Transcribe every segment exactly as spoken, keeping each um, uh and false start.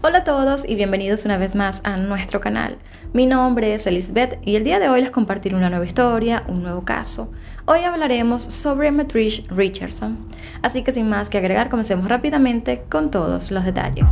Hola a todos y bienvenidos una vez más a nuestro canal. Mi nombre es Elizabeth y el día de hoy les compartiré una nueva historia, un nuevo caso. Hoy hablaremos sobre Metrish Richardson. Así que sin más que agregar, comencemos rápidamente con todos los detalles.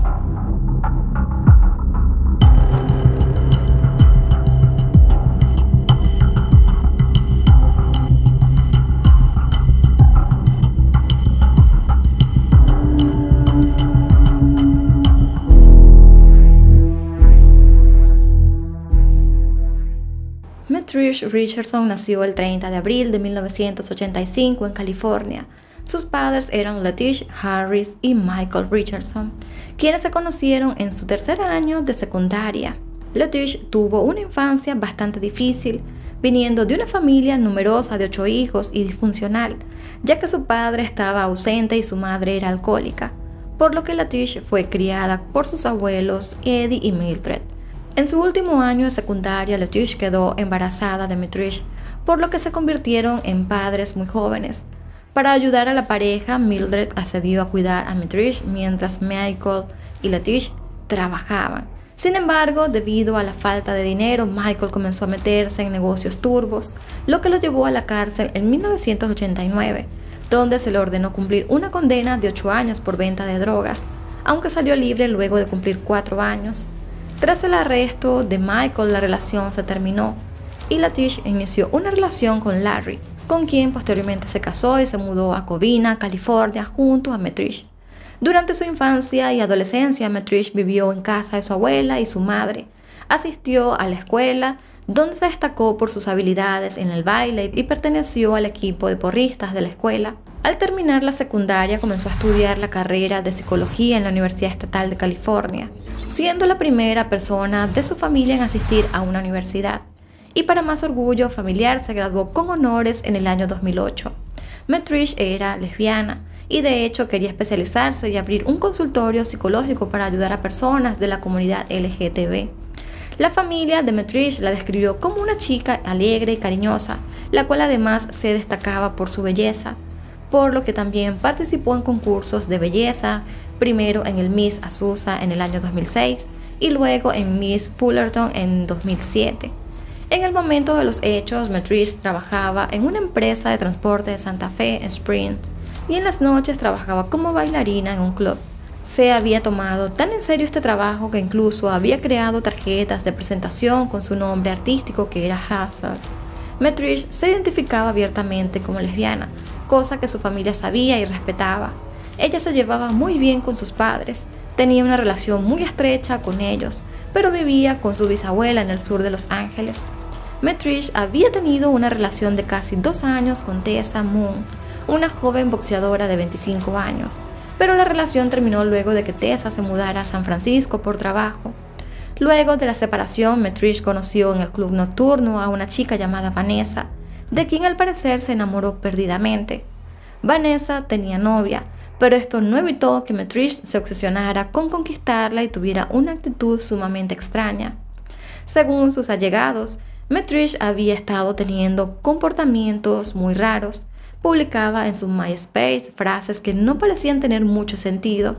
Metrish Richardson nació el treinta de abril de mil novecientos ochenta y cinco en California. Sus padres eran Latish Harris y Michael Richardson, quienes se conocieron en su tercer año de secundaria. Latish tuvo una infancia bastante difícil, viniendo de una familia numerosa de ocho hijos y disfuncional, ya que su padre estaba ausente y su madre era alcohólica, por lo que Latish fue criada por sus abuelos Eddie y Mildred. En su último año de secundaria, Latish quedó embarazada de Metrish, por lo que se convirtieron en padres muy jóvenes. Para ayudar a la pareja, Mildred accedió a cuidar a Metrish mientras Michael y Latish trabajaban. Sin embargo, debido a la falta de dinero, Michael comenzó a meterse en negocios turbos, lo que lo llevó a la cárcel en mil novecientos ochenta y nueve, donde se le ordenó cumplir una condena de ocho años por venta de drogas, aunque salió libre luego de cumplir cuatro años. Tras el arresto de Michael, la relación se terminó y Latish inició una relación con Larry, con quien posteriormente se casó y se mudó a Covina, California, junto a Metrish. Durante su infancia y adolescencia, Metrish vivió en casa de su abuela y su madre. Asistió a la escuela, donde se destacó por sus habilidades en el baile y perteneció al equipo de porristas de la escuela. Al terminar la secundaria, comenzó a estudiar la carrera de psicología en la Universidad Estatal de California, siendo la primera persona de su familia en asistir a una universidad. Y para más orgullo familiar, se graduó con honores en el año dos mil ocho. Metrish era lesbiana y de hecho quería especializarse y abrir un consultorio psicológico para ayudar a personas de la comunidad L G T B. La familia de Metrish la describió como una chica alegre y cariñosa, la cual además se destacaba por su belleza, por lo que también participó en concursos de belleza, primero en el Miss Azusa en el año dos mil seis y luego en Miss Fullerton en dos mil siete. En el momento de los hechos, Metrish trabajaba en una empresa de transporte de Santa Fe, Sprint, y en las noches trabajaba como bailarina en un club. Se había tomado tan en serio este trabajo que incluso había creado tarjetas de presentación con su nombre artístico, que era Hazel. Metrish se identificaba abiertamente como lesbiana, cosa que su familia sabía y respetaba. Ella se llevaba muy bien con sus padres, tenía una relación muy estrecha con ellos, pero vivía con su bisabuela en el sur de Los Ángeles. Metrish había tenido una relación de casi dos años con Tessa Moon, una joven boxeadora de veinticinco años, pero la relación terminó luego de que Tessa se mudara a San Francisco por trabajo. Luego de la separación, Metrish conoció en el club nocturno a una chica llamada Vanessa, de quien al parecer se enamoró perdidamente. Vanessa tenía novia, pero esto no evitó que Metrish se obsesionara con conquistarla y tuviera una actitud sumamente extraña. Según sus allegados, Metrish había estado teniendo comportamientos muy raros. Publicaba en su MySpace frases que no parecían tener mucho sentido.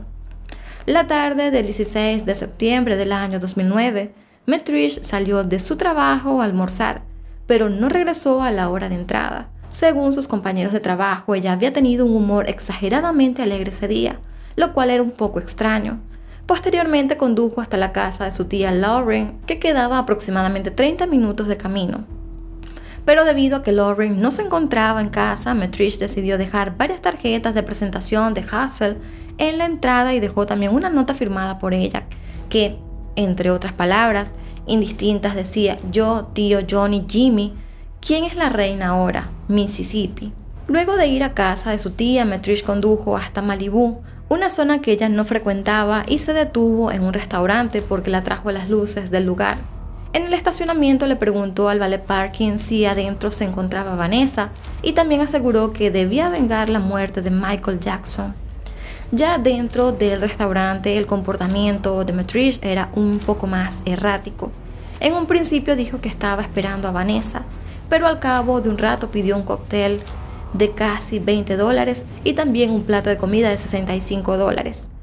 La tarde del dieciséis de septiembre del año dos mil nueve, Metrish salió de su trabajo a almorzar, pero no regresó a la hora de entrada. Según sus compañeros de trabajo, ella había tenido un humor exageradamente alegre ese día, lo cual era un poco extraño. Posteriormente condujo hasta la casa de su tía Lauren, que quedaba a aproximadamente treinta minutos de camino. Pero debido a que Lauren no se encontraba en casa, Metrish decidió dejar varias tarjetas de presentación de Hazel en la entrada y dejó también una nota firmada por ella, que, entre otras palabras indistintas, decía: yo, tío Johnny, Jimmy, ¿quién es la reina ahora? Mississippi. Luego de ir a casa de su tía, Metrish condujo hasta Malibú, una zona que ella no frecuentaba, y se detuvo en un restaurante porque la atrajo las luces del lugar. En el estacionamiento le preguntó al valet parking si adentro se encontraba Vanessa y también aseguró que debía vengar la muerte de Michael Jackson. Ya dentro del restaurante, el comportamiento de Metrish era un poco más errático. En un principio dijo que estaba esperando a Vanessa, pero al cabo de un rato pidió un cóctel de casi veinte dólares y también un plato de comida de sesenta y cinco dólares.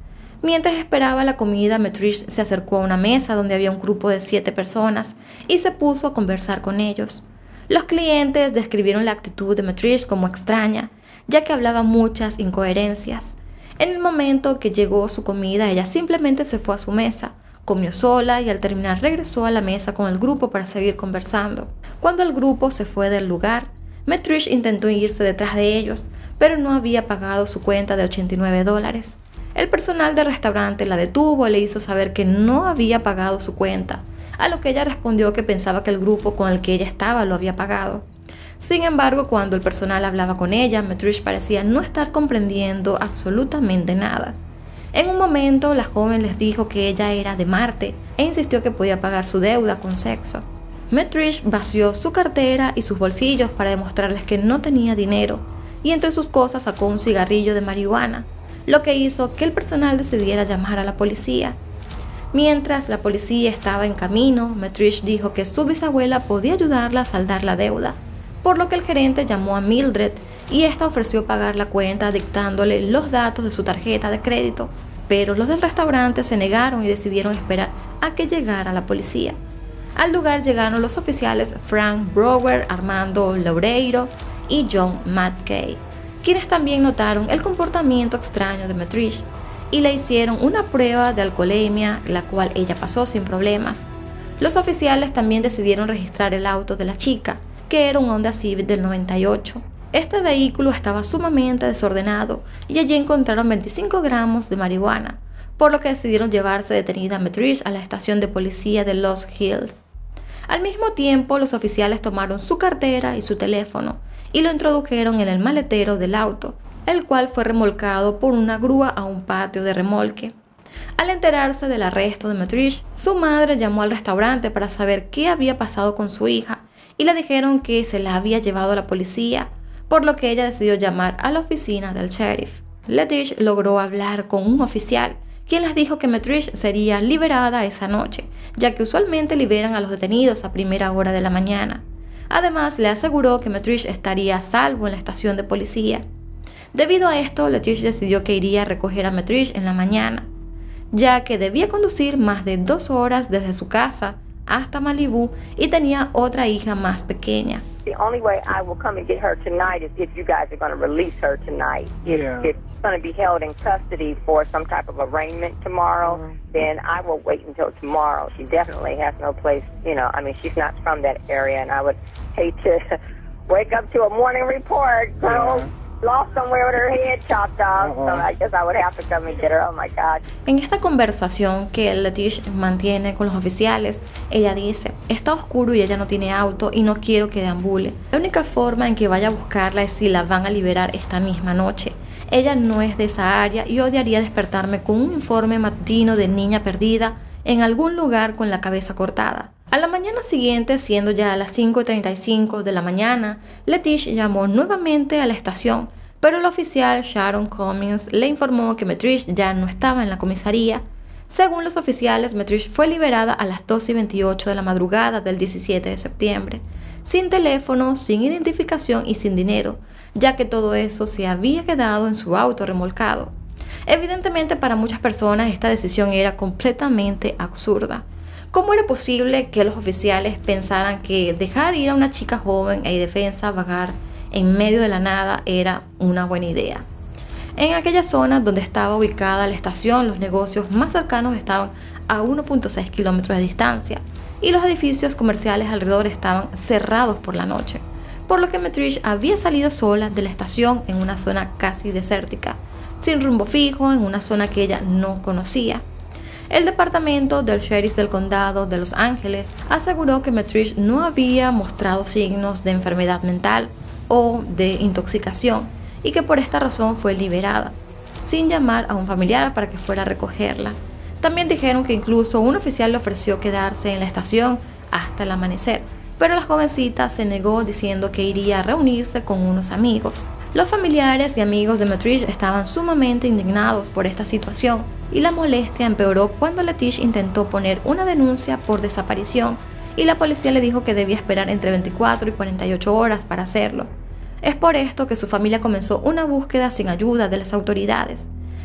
Mientras esperaba la comida, Metrish se acercó a una mesa donde había un grupo de siete personas y se puso a conversar con ellos. Los clientes describieron la actitud de Metrish como extraña, ya que hablaba muchas incoherencias. En el momento que llegó su comida, ella simplemente se fue a su mesa, comió sola y al terminar regresó a la mesa con el grupo para seguir conversando. Cuando el grupo se fue del lugar, Metrish intentó irse detrás de ellos, pero no había pagado su cuenta de ochenta y nueve dólares. El personal del restaurante la detuvo y le hizo saber que no había pagado su cuenta, a lo que ella respondió que pensaba que el grupo con el que ella estaba lo había pagado. Sin embargo, cuando el personal hablaba con ella, Metrish parecía no estar comprendiendo absolutamente nada. En un momento, la joven les dijo que ella era de Marte e insistió que podía pagar su deuda con sexo. Metrish vació su cartera y sus bolsillos para demostrarles que no tenía dinero, y entre sus cosas sacó un cigarrillo de marihuana, lo que hizo que el personal decidiera llamar a la policía. Mientras la policía estaba en camino, Metrish dijo que su bisabuela podía ayudarla a saldar la deuda, por lo que el gerente llamó a Mildred y esta ofreció pagar la cuenta dictándole los datos de su tarjeta de crédito, pero los del restaurante se negaron y decidieron esperar a que llegara la policía. Al lugar llegaron los oficiales Frank Brower, Armando Loureiro y John Matkey, quienes también notaron el comportamiento extraño de Metrish y le hicieron una prueba de alcoholemia, la cual ella pasó sin problemas. Los oficiales también decidieron registrar el auto de la chica, que era un Honda Civic del noventa y ocho. Este vehículo estaba sumamente desordenado y allí encontraron veinticinco gramos de marihuana, por lo que decidieron llevarse detenida a Metrish a la estación de policía de Lost Hills. Al mismo tiempo, los oficiales tomaron su cartera y su teléfono y lo introdujeron en el maletero del auto, el cual fue remolcado por una grúa a un patio de remolque. Al enterarse del arresto de Metrish, su madre llamó al restaurante para saber qué había pasado con su hija y le dijeron que se la había llevado a la policía, por lo que ella decidió llamar a la oficina del sheriff. Letish logró hablar con un oficial, quien les dijo que Metrish sería liberada esa noche, ya que usualmente liberan a los detenidos a primera hora de la mañana. Además, le aseguró que Metrish estaría a salvo en la estación de policía. Debido a esto, Letish decidió que iría a recoger a Metrish en la mañana, ya que debía conducir más de dos horas desde su casa hasta Malibú y tenía otra hija más pequeña. The only way I will come and get her tonight is if you guys are going to release her tonight. If, Yeah. if she's going to be held in custody for some type of arraignment tomorrow, Mhm. then I will wait until tomorrow. She definitely has no place, you know, I mean, she's not from that area, and I would hate to wake up to a morning report, girl, Yeah. lost somewhere with her head chopped off, Uh-huh. so I guess I would have to come and get her. Oh my God. En esta conversación que Letish mantiene con los oficiales, ella dice: está oscuro y ella no tiene auto y no quiero que deambule. La única forma en que vaya a buscarla es si la van a liberar esta misma noche. Ella no es de esa área y odiaría despertarme con un informe matutino de niña perdida en algún lugar con la cabeza cortada. A la mañana siguiente, siendo ya las cinco y treinta y cinco de la mañana, Letish llamó nuevamente a la estación, pero el oficial Sharon Cummings le informó que Metrish ya no estaba en la comisaría. Según los oficiales, Metrish fue liberada a las doce y veintiocho de la madrugada del diecisiete de septiembre, sin teléfono, sin identificación y sin dinero, ya que todo eso se había quedado en su auto remolcado. Evidentemente, para muchas personas esta decisión era completamente absurda. ¿Cómo era posible que los oficiales pensaran que dejar ir a una chica joven e indefensa a vagar en medio de la nada era una buena idea? En aquella zona donde estaba ubicada la estación, los negocios más cercanos estaban a uno punto seis kilómetros de distancia y los edificios comerciales alrededor estaban cerrados por la noche, por lo que Metrish había salido sola de la estación en una zona casi desértica, sin rumbo fijo, en una zona que ella no conocía. El departamento del sheriff del condado de Los Ángeles aseguró que Metrish no había mostrado signos de enfermedad mental o de intoxicación y que por esta razón fue liberada, sin llamar a un familiar para que fuera a recogerla. También dijeron que incluso un oficial le ofreció quedarse en la estación hasta el amanecer, pero la jovencita se negó diciendo que iría a reunirse con unos amigos. Los familiares y amigos de Metrish estaban sumamente indignados por esta situación y la molestia empeoró cuando Letish intentó poner una denuncia por desaparición y la policía le dijo que debía esperar entre veinticuatro y cuarenta y ocho horas para hacerlo. Es por esto que su familia comenzó una búsqueda sin ayuda de las autoridades,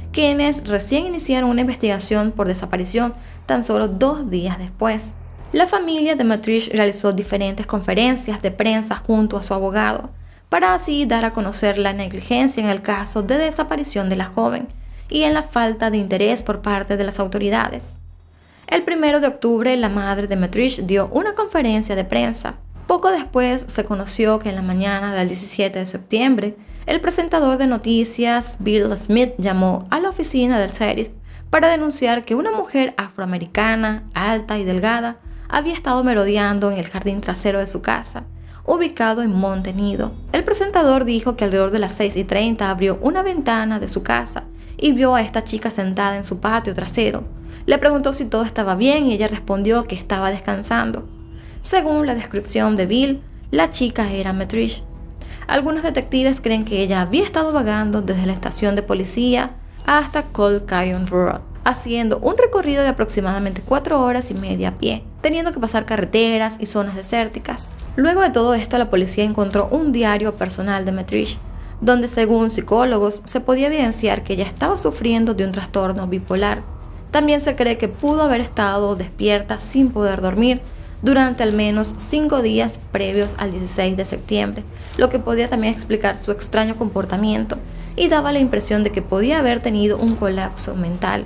quienes recién iniciaron una investigación por desaparición tan solo dos días después. La familia de Matrish realizó diferentes conferencias de prensa junto a su abogado, para así dar a conocer la negligencia en el caso de desaparición de la joven y en la falta de interés por parte de las autoridades. El primero de octubre, la madre de Matrish dio una conferencia de prensa. Poco después se conoció que en la mañana del diecisiete de septiembre, el presentador de noticias Bill Smith llamó a la oficina del sheriff para denunciar que una mujer afroamericana, alta y delgada, había estado merodeando en el jardín trasero de su casa, ubicado en Monte Nido. El presentador dijo que alrededor de las seis y treinta abrió una ventana de su casa y vio a esta chica sentada en su patio trasero. Le preguntó si todo estaba bien y ella respondió que estaba descansando. Según la descripción de Bill, la chica era Matrish. Algunos detectives creen que ella había estado vagando desde la estación de policía hasta Cold Canyon Road, haciendo un recorrido de aproximadamente cuatro horas y media a pie, teniendo que pasar carreteras y zonas desérticas. Luego de todo esto, la policía encontró un diario personal de Matrish, donde según psicólogos se podía evidenciar que ella estaba sufriendo de un trastorno bipolar. También se cree que pudo haber estado despierta sin poder dormir durante al menos cinco días previos al dieciséis de septiembre, lo que podía también explicar su extraño comportamiento y daba la impresión de que podía haber tenido un colapso mental.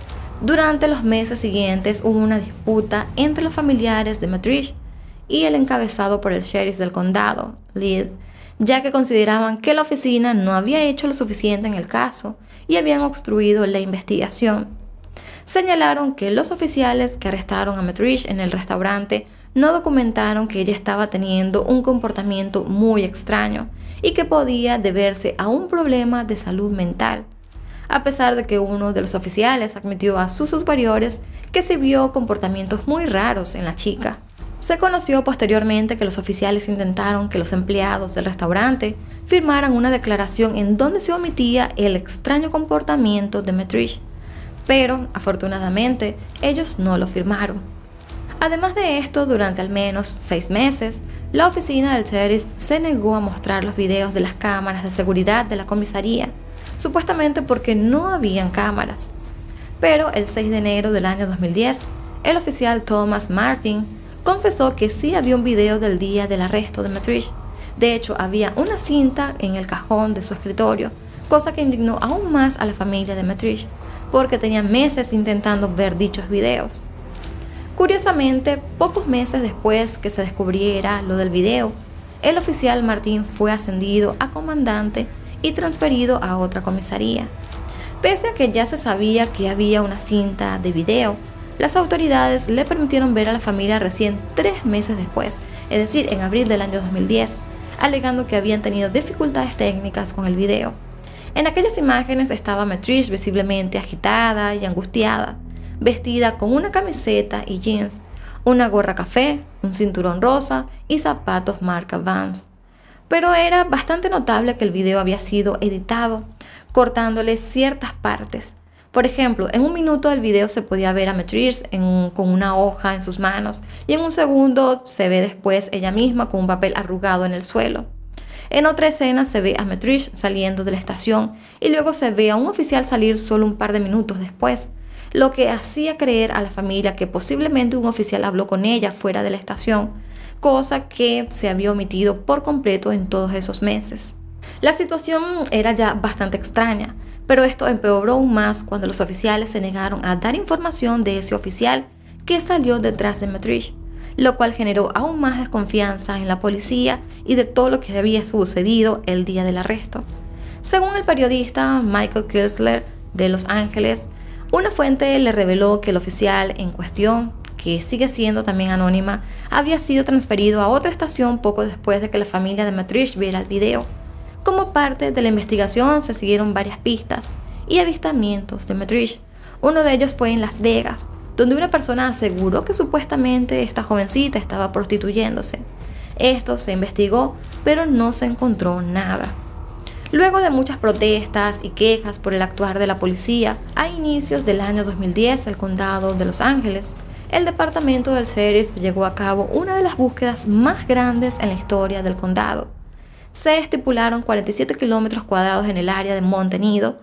Durante los meses siguientes hubo una disputa entre los familiares de Matrish y el encabezado por el sheriff del condado, Lead, ya que consideraban que la oficina no había hecho lo suficiente en el caso y habían obstruido la investigación. Señalaron que los oficiales que arrestaron a Matrish en el restaurante no documentaron que ella estaba teniendo un comportamiento muy extraño y que podía deberse a un problema de salud mental, a pesar de que uno de los oficiales admitió a sus superiores que se vio comportamientos muy raros en la chica. Se conoció posteriormente que los oficiales intentaron que los empleados del restaurante firmaran una declaración en donde se omitía el extraño comportamiento de Matrish, pero afortunadamente ellos no lo firmaron. Además de esto, durante al menos seis meses, la oficina del sheriff se negó a mostrar los videos de las cámaras de seguridad de la comisaría, supuestamente porque no habían cámaras. Pero el seis de enero del año dos mil diez, el oficial Thomas Martin confesó que sí había un video del día del arresto de Matrish. De hecho, había una cinta en el cajón de su escritorio, cosa que indignó aún más a la familia de Matrish, porque tenían meses intentando ver dichos videos. Curiosamente, pocos meses después que se descubriera lo del video, el oficial Martín fue ascendido a comandante y transferido a otra comisaría. Pese a que ya se sabía que había una cinta de video, las autoridades le permitieron ver a la familia recién tres meses después, es decir, en abril del año dos mil diez, alegando que habían tenido dificultades técnicas con el video. En aquellas imágenes estaba Matrish visiblemente agitada y angustiada, vestida con una camiseta y jeans, una gorra café, un cinturón rosa y zapatos marca Vans. Pero era bastante notable que el video había sido editado, cortándole ciertas partes. Por ejemplo, en un minuto del video se podía ver a Matrish en un, con una hoja en sus manos y en un segundo se ve después ella misma con un papel arrugado en el suelo. En otra escena se ve a Matrish saliendo de la estación y luego se ve a un oficial salir solo un par de minutos después, lo que hacía creer a la familia que posiblemente un oficial habló con ella fuera de la estación, cosa que se había omitido por completo en todos esos meses. La situación era ya bastante extraña, pero esto empeoró aún más cuando los oficiales se negaron a dar información de ese oficial que salió detrás de Matrish, lo cual generó aún más desconfianza en la policía y de todo lo que había sucedido el día del arresto. Según el periodista Michael Kirsler de Los Ángeles, una fuente le reveló que el oficial en cuestión, que sigue siendo también anónima, había sido transferido a otra estación poco después de que la familia de Matrish viera el video. Como parte de la investigación se siguieron varias pistas y avistamientos de Matrish. Uno de ellos fue en Las Vegas, donde una persona aseguró que supuestamente esta jovencita estaba prostituyéndose. Esto se investigó, pero no se encontró nada. Luego de muchas protestas y quejas por el actuar de la policía, a inicios del año dos mil diez, el condado de Los Ángeles, el departamento del sheriff llevó a cabo una de las búsquedas más grandes en la historia del condado. Se estipularon cuarenta y siete kilómetros cuadrados en el área de Monte Nido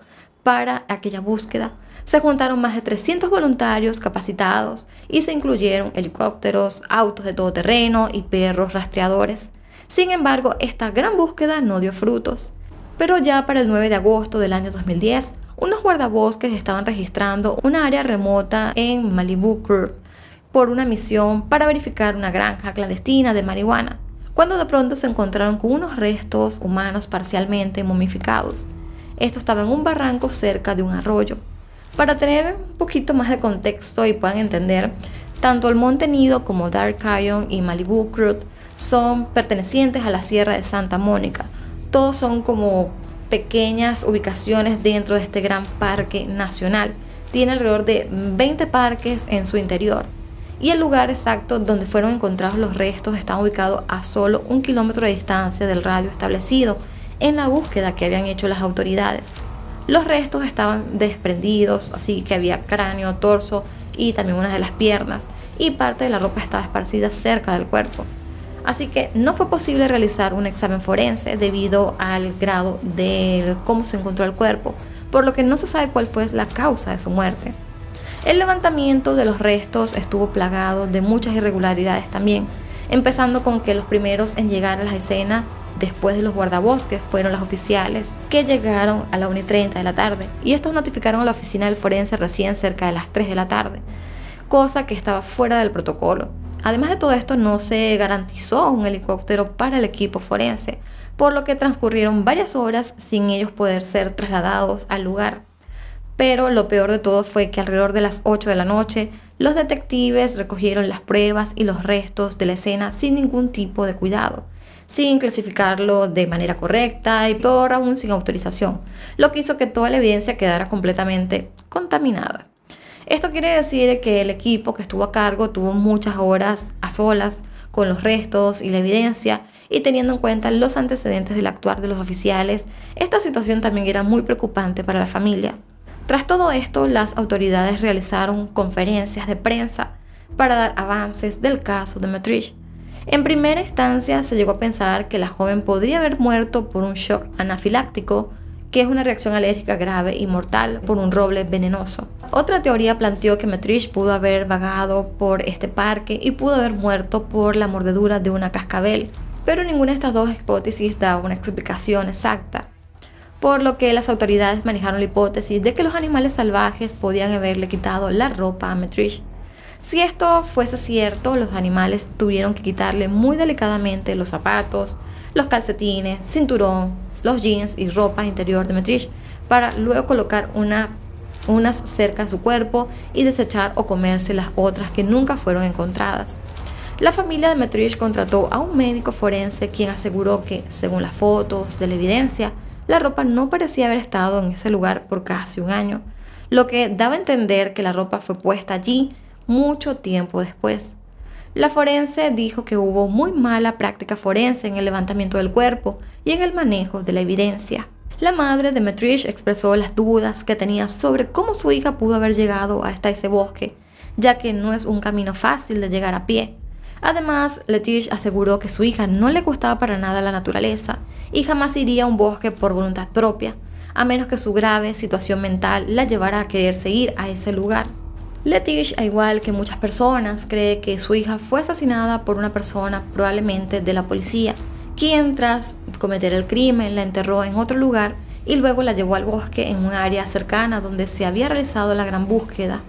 para aquella búsqueda. Se juntaron más de trescientos voluntarios capacitados y se incluyeron helicópteros, autos de todoterreno y perros rastreadores. Sin embargo, esta gran búsqueda no dio frutos. Pero ya para el nueve de agosto del año dos mil diez, unos guardabosques estaban registrando una área remota en Malibu Creek por una misión para verificar una granja clandestina de marihuana, cuando de pronto se encontraron con unos restos humanos parcialmente momificados. Esto estaba en un barranco cerca de un arroyo. Para tener un poquito más de contexto y puedan entender, tanto el Monte Nido como Dark Canyon y Malibu Creek son pertenecientes a la Sierra de Santa Mónica. Todos son como pequeñas ubicaciones dentro de este gran parque nacional. Tiene alrededor de veinte parques en su interior. Y el lugar exacto donde fueron encontrados los restos está ubicado a solo un kilómetro de distancia del radio establecido en la búsqueda que habían hecho las autoridades. Los restos estaban desprendidos, así que había cráneo, torso y también una de las piernas, y parte de la ropa estaba esparcida cerca del cuerpo. Así que no fue posible realizar un examen forense debido al grado de cómo se encontró el cuerpo, por lo que no se sabe cuál fue la causa de su muerte. El levantamiento de los restos estuvo plagado de muchas irregularidades también, empezando con que los primeros en llegar a la escena después de los guardabosques fueron los oficiales, que llegaron a la una y treinta de la tarde, y estos notificaron a la oficina del forense recién cerca de las tres de la tarde, cosa que estaba fuera del protocolo. Además de todo esto, no se garantizó un helicóptero para el equipo forense, por lo que transcurrieron varias horas sin ellos poder ser trasladados al lugar. Pero lo peor de todo fue que alrededor de las ocho de la noche, los detectives recogieron las pruebas y los restos de la escena sin ningún tipo de cuidado, sin clasificarlo de manera correcta y peor aún sin autorización, lo que hizo que toda la evidencia quedara completamente contaminada. Esto quiere decir que el equipo que estuvo a cargo tuvo muchas horas a solas con los restos y la evidencia, y teniendo en cuenta los antecedentes del actuar de los oficiales, esta situación también era muy preocupante para la familia. Tras todo esto, las autoridades realizaron conferencias de prensa para dar avances del caso de Metrish. En primera instancia se llegó a pensar que la joven podría haber muerto por un shock anafiláctico, que es una reacción alérgica grave y mortal por un roble venenoso. Otra teoría planteó que Metrish pudo haber vagado por este parque y pudo haber muerto por la mordedura de una cascabel, pero ninguna de estas dos hipótesis daba una explicación exacta, por lo que las autoridades manejaron la hipótesis de que los animales salvajes podían haberle quitado la ropa a Metrish. Si esto fuese cierto, los animales tuvieron que quitarle muy delicadamente los zapatos, los calcetines, cinturón, los jeans y ropa interior de Metrish para luego colocar una, unas cerca de su cuerpo y desechar o comerse las otras que nunca fueron encontradas. La familia de Metrish contrató a un médico forense quien aseguró que, según las fotos de la evidencia, la ropa no parecía haber estado en ese lugar por casi un año, lo que daba a entender que la ropa fue puesta allí mucho tiempo después. La forense dijo que hubo muy mala práctica forense en el levantamiento del cuerpo y en el manejo de la evidencia. La madre de Metrish expresó las dudas que tenía sobre cómo su hija pudo haber llegado hasta ese bosque, ya que no es un camino fácil de llegar a pie. Además, Letish aseguró que su hija no le gustaba para nada la naturaleza y jamás iría a un bosque por voluntad propia, a menos que su grave situación mental la llevara a quererse ir a ese lugar. Letish, al igual que muchas personas, cree que su hija fue asesinada por una persona, probablemente de la policía, quien tras cometer el crimen la enterró en otro lugar y luego la llevó al bosque en un área cercana donde se había realizado la gran búsqueda.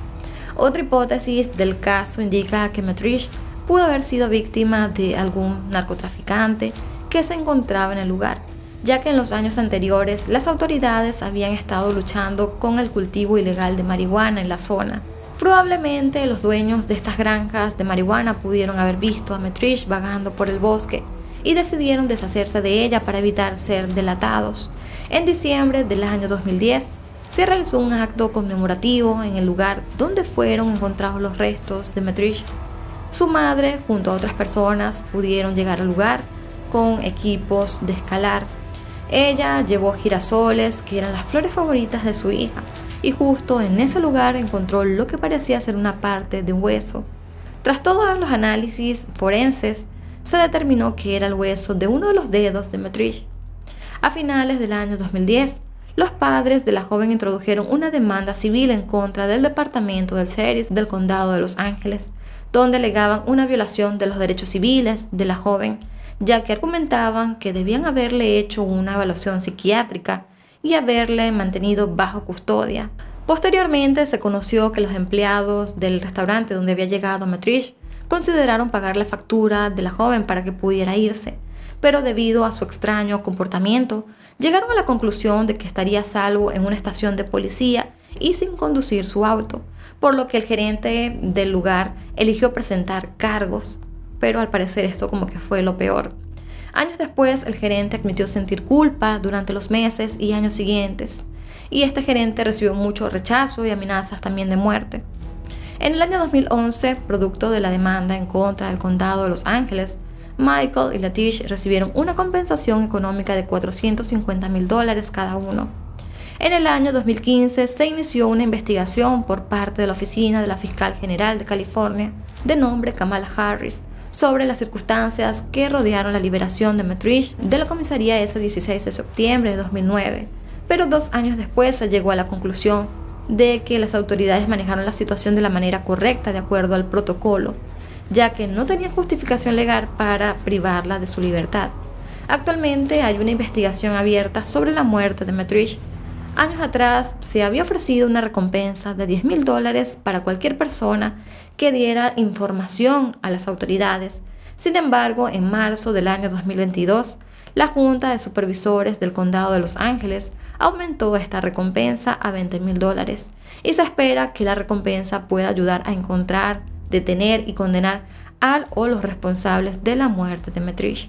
Otra hipótesis del caso indica que Metrish pudo haber sido víctima de algún narcotraficante que se encontraba en el lugar, ya que en los años anteriores las autoridades habían estado luchando con el cultivo ilegal de marihuana en la zona. Probablemente los dueños de estas granjas de marihuana pudieron haber visto a Metrish vagando por el bosque y decidieron deshacerse de ella para evitar ser delatados. En diciembre del año dos mil diez se realizó un acto conmemorativo en el lugar donde fueron encontrados los restos de Metrish. Su madre, junto a otras personas, pudieron llegar al lugar con equipos de escalar. Ella llevó girasoles, que eran las flores favoritas de su hija, y justo en ese lugar encontró lo que parecía ser una parte de un hueso. Tras todos los análisis forenses, se determinó que era el hueso de uno de los dedos de Metrish. A finales del año dos mil diez, los padres de la joven introdujeron una demanda civil en contra del departamento del sheriff del condado de Los Ángeles, donde alegaban una violación de los derechos civiles de la joven, ya que argumentaban que debían haberle hecho una evaluación psiquiátrica y haberle mantenido bajo custodia. Posteriormente se conoció que los empleados del restaurante donde había llegado Matrish consideraron pagar la factura de la joven para que pudiera irse, pero debido a su extraño comportamiento, llegaron a la conclusión de que estaría a salvo en una estación de policía y sin conducir su auto, por lo que el gerente del lugar eligió presentar cargos, pero al parecer esto como que fue lo peor. Años después, el gerente admitió sentir culpa durante los meses y años siguientes, y este gerente recibió mucho rechazo y amenazas también de muerte. En el año dos mil once, producto de la demanda en contra del condado de Los Ángeles, Michael y Latish recibieron una compensación económica de cuatrocientos cincuenta mil dólares cada uno. En el año dos mil quince se inició una investigación por parte de la oficina de la fiscal general de California, de nombre Kamala Harris, sobre las circunstancias que rodearon la liberación de Matrish de la comisaría ese dieciséis de septiembre de dos mil nueve, pero dos años después se llegó a la conclusión de que las autoridades manejaron la situación de la manera correcta de acuerdo al protocolo, ya que no tenían justificación legal para privarla de su libertad. Actualmente hay una investigación abierta sobre la muerte de Matrish. Años atrás se había ofrecido una recompensa de diez mil dólares para cualquier persona que diera información a las autoridades. Sin embargo, en marzo del año dos mil veintidós, la Junta de Supervisores del Condado de Los Ángeles aumentó esta recompensa a veinte mil dólares y se espera que la recompensa pueda ayudar a encontrar, detener y condenar al o los responsables de la muerte de Matrish.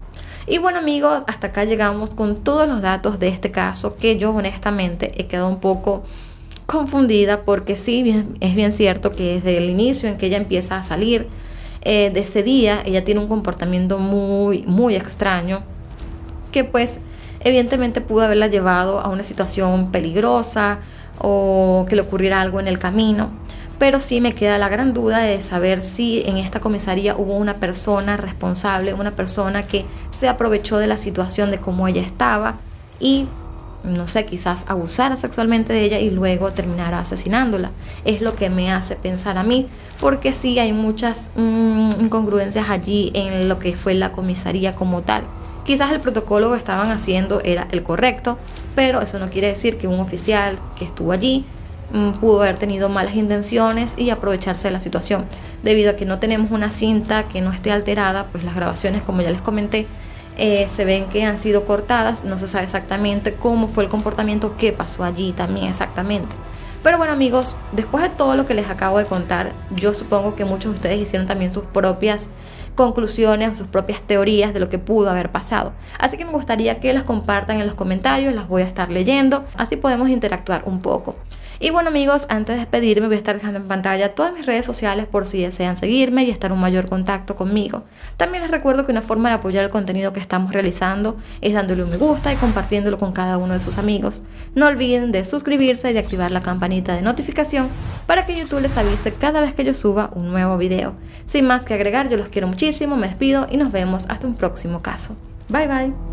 Y bueno amigos, hasta acá llegamos con todos los datos de este caso, que yo honestamente he quedado un poco confundida porque sí, bien, es bien cierto que desde el inicio en que ella empieza a salir eh, de ese día, ella tiene un comportamiento muy, muy extraño que pues evidentemente pudo haberla llevado a una situación peligrosa o que le ocurriera algo en el camino. Pero sí me queda la gran duda de saber si en esta comisaría hubo una persona responsable, una persona que se aprovechó de la situación de cómo ella estaba y, no sé, quizás abusara sexualmente de ella y luego terminara asesinándola. Es lo que me hace pensar a mí, porque sí hay muchas mmm, incongruencias allí en lo que fue la comisaría como tal. Quizás el protocolo que estaban haciendo era el correcto, pero eso no quiere decir que un oficial que estuvo allí pudo haber tenido malas intenciones y aprovecharse de la situación. Debido a que no tenemos una cinta que no esté alterada, pues las grabaciones, como ya les comenté, eh, se ven que han sido cortadas. No se sabe exactamente cómo fue el comportamiento, qué pasó allí también exactamente. Pero bueno amigos, después de todo lo que les acabo de contar, yo supongo que muchos de ustedes hicieron también sus propias conclusiones, sus propias teorías de lo que pudo haber pasado. Así que me gustaría que las compartan en los comentarios, las voy a estar leyendo, así podemos interactuar un poco. Y bueno amigos, antes de despedirme voy a estar dejando en pantalla todas mis redes sociales por si desean seguirme y estar en un mayor contacto conmigo. También les recuerdo que una forma de apoyar el contenido que estamos realizando es dándole un me gusta y compartiéndolo con cada uno de sus amigos. No olviden de suscribirse y de activar la campanita de notificación para que YouTube les avise cada vez que yo suba un nuevo video. Sin más que agregar, yo los quiero muchísimo, me despido y nos vemos hasta un próximo caso. Bye bye.